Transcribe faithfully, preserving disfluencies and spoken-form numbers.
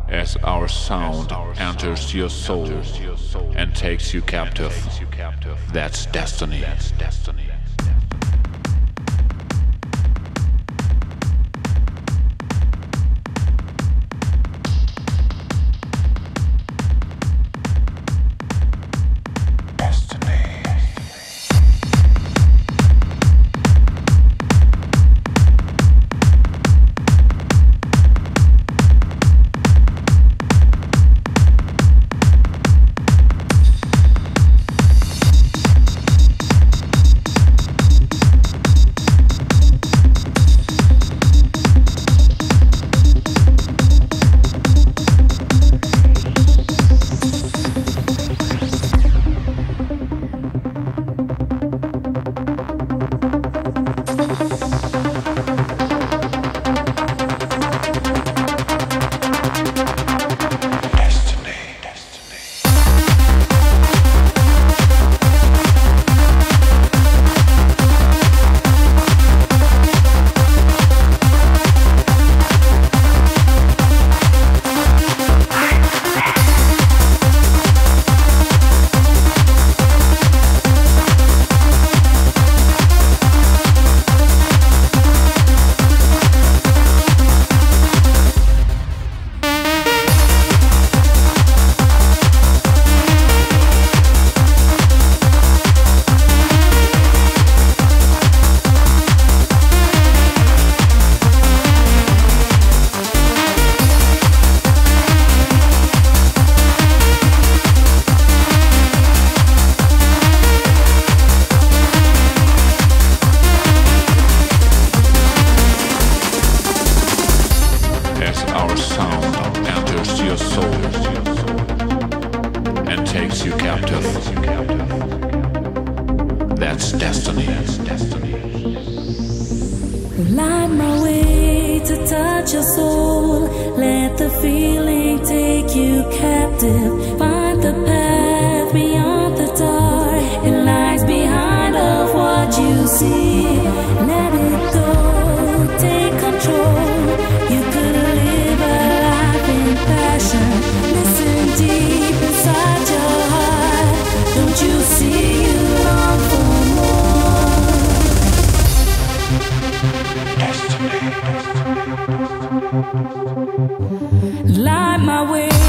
as our sound enters your soul and takes you captive. That's destiny. Our sound enters your soul and takes you captive. That's destiny. Light my way to touch your soul. Let the feeling take you captive. Find the path beyond the dark. It lies behind of what you see. Let it go, take control. You could live a life in passion. Listen deep inside your heart. Don't you see you long for more? Destiny. Light my way.